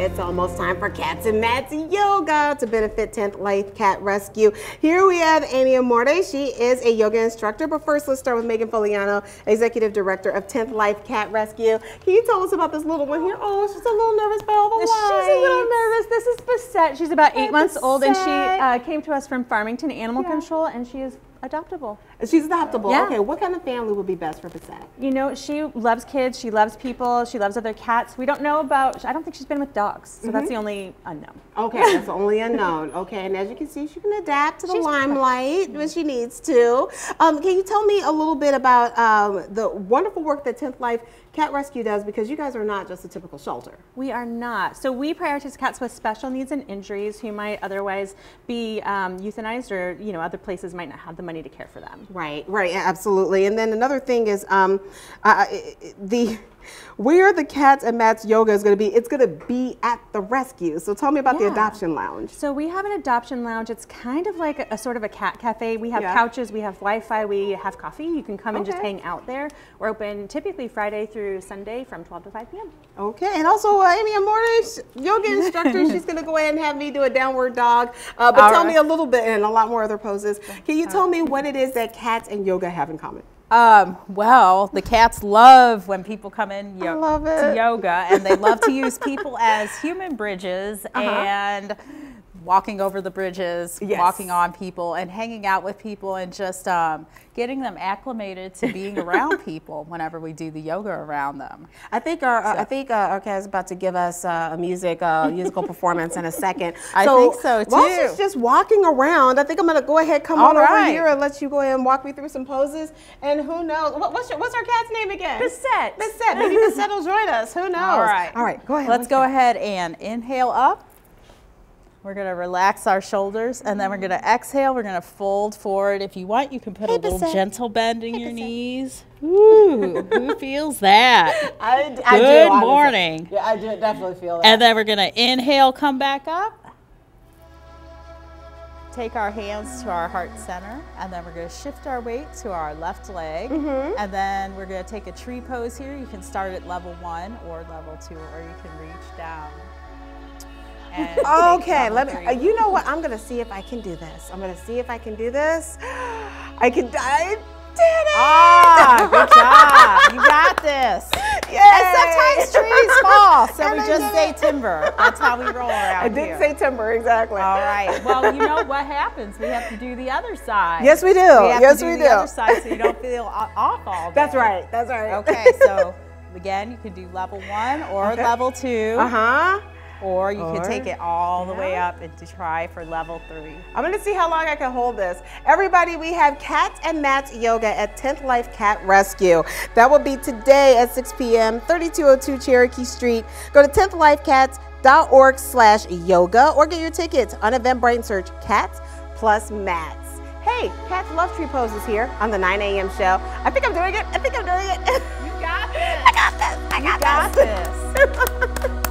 It's almost time for Cats and Mats Yoga to benefit 10th Life Cat Rescue. Here we have Annie Amorte. She is a yoga instructor, but first let's start with Megan Foliano, Executive Director of 10th Life Cat Rescue. Can you tell us about this little one here? Oh, she's a little nervous by all the lights. She's a little nervous. This is Bissette. She's about 8 months old, and she came to us from Farmington Animal Control, and she is adoptable. She's adoptable. Yeah. Okay, what kind of family would be best for Bissette? You know, she loves kids, she loves people, she loves other cats. We don't know about, I don't think she's been with dogs, so that's the only unknown. Okay, that's the only unknown. Okay, and as you can see, she can adapt to the limelight when she needs to. Can you tell me a little bit about the wonderful work that 10th Life Cat Rescue does, because you guys are not just a typical shelter. We are not. So we prioritize cats with special needs and injuries who might otherwise be euthanized, or other places might not have the money to care for them. Right, absolutely. And then another thing is where the Cats and Mats Yoga is going to be, it's going to be at the rescue. So tell me about the adoption lounge. So we have an adoption lounge. It's kind of like a sort of a cat cafe. We have couches, we have Wi-Fi, we have coffee. You can come and just hang out there. We're open typically Friday through Sunday from 12 to 5 p.m. Okay, and also Amy Amorte, yoga instructor. She's going to go ahead and have me do a downward dog. But tell me a little bit, and a lot more other poses. Can you tell me what it is that cats and yoga have in common? Well, the cats love when people come in to yoga, and they love to use people as human bridges and walking over the bridges, walking on people, and hanging out with people, and just getting them acclimated to being around people whenever we do the yoga around them. I think our cat is about to give us a musical performance in a second. I think so too. While she's just walking around, I think I'm going to go ahead, come on over here, and let you go ahead and walk me through some poses. And who knows? What's our cat's name again? Bissette. Bissette. Maybe Bissette will join us. Who knows? All right. Go ahead. Let's go ahead and inhale up. We're going to relax our shoulders, and then we're going to exhale. We're going to fold forward. If you want, you can put a little gentle bend in your knees. Ooh, who feels that? Good morning. Yeah, I do definitely feel that. And then we're going to inhale, come back up. Take our hands to our heart center, and then we're going to shift our weight to our left leg. And then we're going to take a tree pose here. You can start at level 1 or level 2, or you can reach down. Okay, let me. You know what? I'm gonna see if I can do this. I did it. Good job. You got this. Yay. And sometimes trees fall, so we just say timber. That's how we roll around here. I did say timber, exactly. All right. Well, you know what happens? We have to do the other side. Yes, we do. Yes, we do. The other side, so you don't feel off all day. That's right. Okay, so again, you can do level 1 or level 2. Or you can take it all the way up and to try for level 3. I'm going to see how long I can hold this. Everybody, we have Cats and Mats Yoga at 10th Life Cat Rescue. That will be today at 6 p.m., 3202 Cherokee Street. Go to 10thLifeCats.org/yoga or get your tickets on Eventbrite and search Cats plus Mats. Hey, Cats Love Tree poses here on the 9 a.m. show. I think I'm doing it. You got this. I got this. You got this.